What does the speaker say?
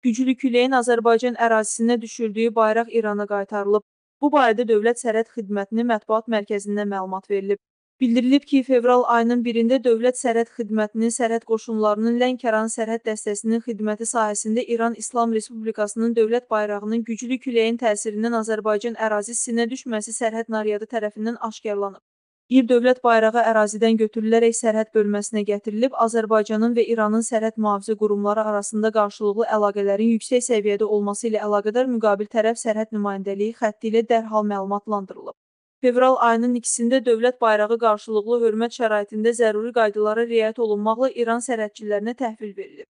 güclü küləyin Azərbaycan ərazisinə düşürdüyü bayraq İrana qaytarılıb. Bu barədə Dövlət Sərhəd Xidmətinin mətbuat mərkəzindən məlumat verilib. Bildirilib ki, fevral ayının 1-də Dövlət Sərhəd Xidmətinin sərhəd qoşunlarının Lənkəran sərhəd dəstəsinin xidməti sahəsində İran İslam Respublikasının dövlət bayrağının güclü küləyin təsirindən Azərbaycan ərazisinə düşməsi sərhəd naryadı tərəfindən aşkarlanıb. Bir dövlət bayrağı ərazidən götürülərək sərhəd bölməsinə gətirilib, Azərbaycanın və İranın sərhəd mühafizə qurumları arasında qarşılıqlı əlaqələrin yüksək səviyyədə olması ilə əlaqədar müqabil tərəf sərhəd nümayəndəliyi xətti ilə dərhal məlumatlandırılıb. Fevral ayının 2-də dövlət bayrağı qarşılıqlı hörmət şəraitində zəruri qaydalara riayət olunmaqla İran sərhədçilərinə təhvil verilib.